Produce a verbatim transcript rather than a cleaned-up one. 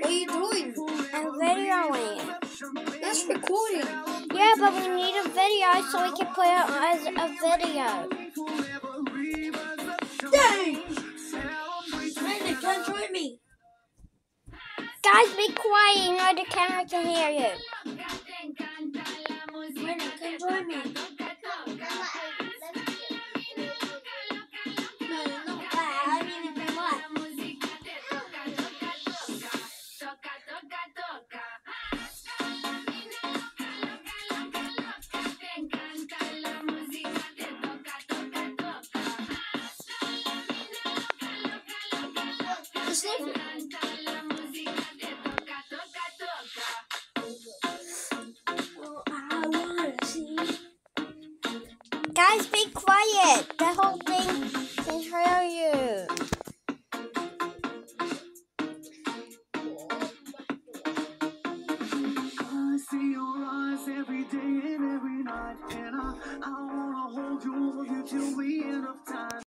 are you doing? I'm videoing. That's recording. Yeah, but we need a video so we can put it as a video. Dang! Brandon, come join me. Guys, be quiet. You know the camera can hear you. Brandon, come join me. No, no, I mean if you want. It's different. Oh, I wanna see. Guys, be quiet. The whole thing can hear you. I see your eyes every day and every night, and I, I wanna hold you, hold you till the end of time.